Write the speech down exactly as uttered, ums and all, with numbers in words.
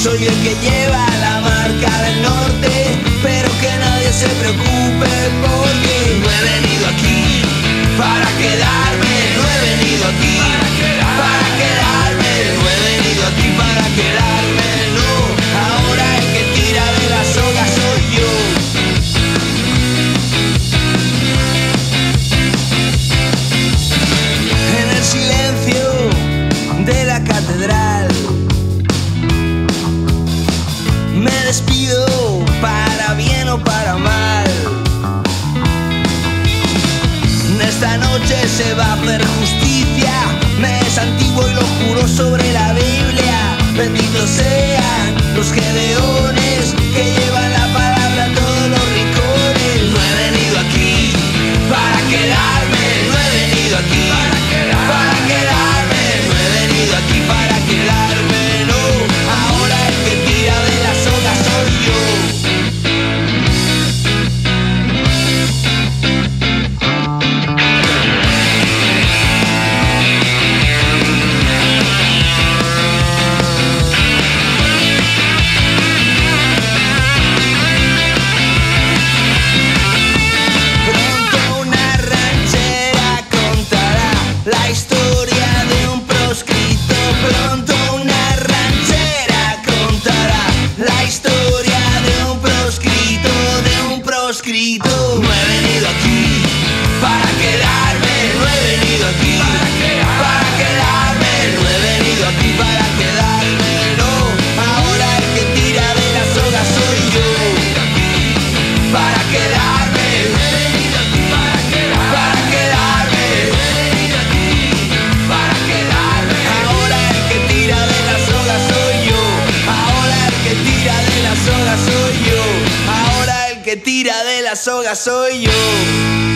Soy el que lleva la marca del norte, pero que nadie se preocupe porque no he venido aquí para quedarme, no he venido aquí para quedarme, no he venido aquí para quedarme, no. Ahora el que tira de la soga soy yo. En el silencio de la catedral me despido, para bien o para mal. Esta noche se va a hacer justicia, me santiguo y lo juro sobre la Biblia. Benditos sean los gedeones que llevan la palabra a todos los rincones. No he venido aquí para quedarme, no he venido aquí para quedarme, para quedarme. No he venido aquí para quedarme, no. Ahora el que tira de la soga soy yo. La historia de un proscrito, pronto una ranchera contará la historia de un proscrito, de un proscrito. No he venido aquí para quedarme, no he venido aquí para quedarme, no he venido aquí para quedarme, no. Ahora el que tira de la soga soy yo, para quedarme, no he venido aquí para quedarme, para quedarme. Soga soy yo, ahora el que tira de la soga soy yo.